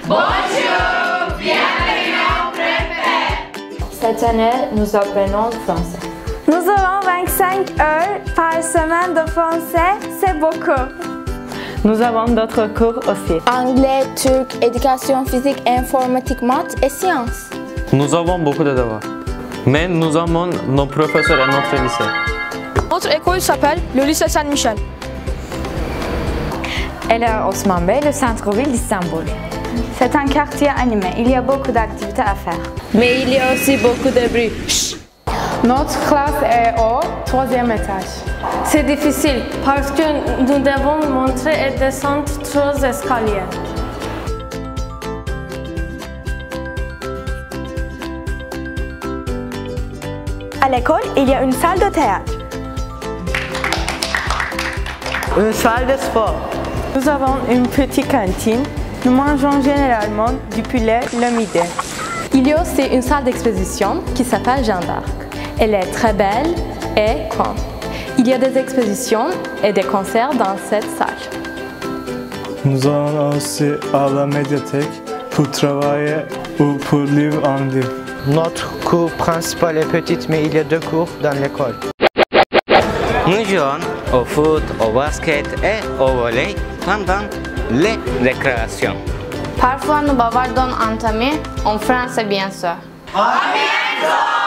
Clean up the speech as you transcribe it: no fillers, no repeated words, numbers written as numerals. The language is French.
Bonjour, bienvenue au préfet. Cette année, nous apprenons le français. Nous avons 25 heures par semaine de français, c'est beaucoup. Nous avons d'autres cours aussi. Anglais, turc, éducation physique, informatique, maths et sciences. Nous avons beaucoup de devoirs. Mais nous aimons nos professeurs et notre lycée. Notre école s'appelle le lycée Saint-Michel. Elle est à Osman Bey, le centre-ville d'Istanbul. C'est un quartier animé, il y a beaucoup d'activités à faire. Mais il y a aussi beaucoup de bruit. Chut. Notre classe est au 3e étage. C'est difficile parce que nous devons monter et descendre 3 escaliers. À l'école, il y a une salle de théâtre. Une salle de sport. Nous avons une petite cantine. Nous mangeons généralement du poulet le midi. Il y a aussi une salle d'exposition qui s'appelle Jeanne d'Arc. Elle est très belle et grande. Il y a des expositions et des concerts dans cette salle. Nous allons aussi à la médiathèque pour travailler ou pour lire un livre. Notre cours principal est petit, mais il y a 2 cours dans l'école. Nous jouons au foot, au basket et au volley pendant les récréations. Parfois, nous bavardons en tamis, en français bien sûr. À bientôt!